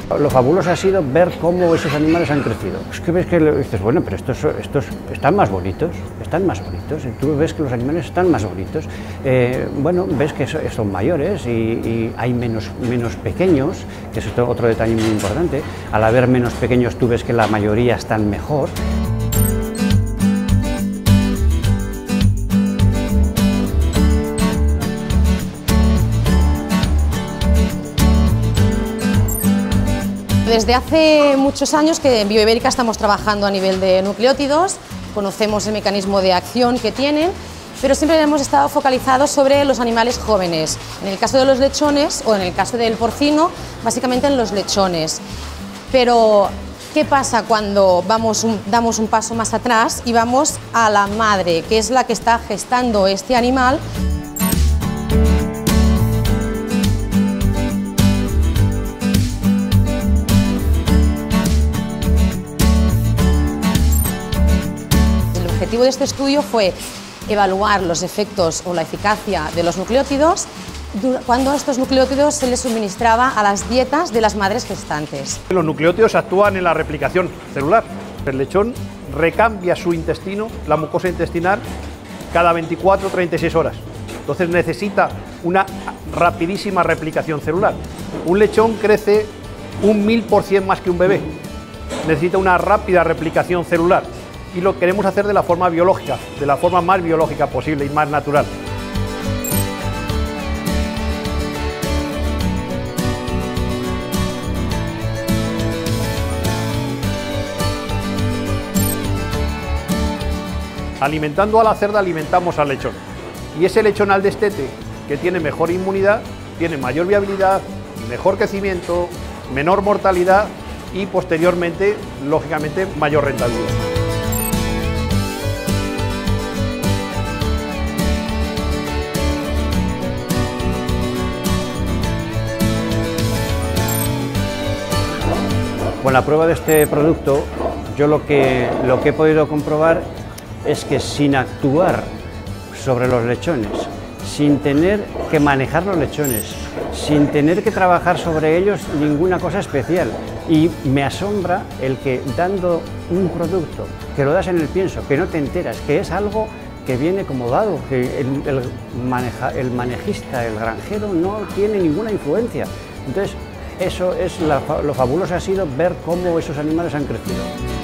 Lo fabuloso ha sido ver cómo esos animales han crecido. Es que ves que dices, bueno, pero estos están más bonitos, y tú ves que los animales están más bonitos. Bueno, ves que son mayores y hay menos pequeños, que es otro detalle muy importante. Al haber menos pequeños tú ves que la mayoría están mejor. Desde hace muchos años que en Bioibérica estamos trabajando a nivel de nucleótidos, conocemos el mecanismo de acción que tienen, pero siempre hemos estado focalizados sobre los animales jóvenes. En el caso de los lechones o en el caso del porcino, básicamente en los lechones. Pero, ¿qué pasa cuando damos un paso más atrás y vamos a la madre, que es la que está gestando este animal? El objetivo de este estudio fue evaluar los efectos o la eficacia de los nucleótidos cuando estos nucleótidos se les suministraba a las dietas de las madres gestantes. Los nucleótidos actúan en la replicación celular. El lechón recambia su intestino, la mucosa intestinal, cada 24 o 36 horas. Entonces necesita una rapidísima replicación celular. Un lechón crece 1000% más que un bebé. Necesita una rápida replicación celular. Y lo queremos hacer de la forma biológica, de la forma más biológica posible y más natural. Alimentando a la cerda alimentamos al lechón. Y ese lechón al destete, que tiene mejor inmunidad, tiene mayor viabilidad, mejor crecimiento, menor mortalidad y posteriormente, lógicamente, mayor rentabilidad. Con la prueba de este producto, yo lo que he podido comprobar es que sin actuar sobre los lechones, sin tener que manejar los lechones, sin tener que trabajar sobre ellos ninguna cosa especial, y me asombra el que dando un producto, que lo das en el pienso, que no te enteras, que es algo que viene como dado, que el manejista, el granjero no tiene ninguna influencia. Entonces, eso es lo fabuloso ha sido ver cómo esos animales han crecido.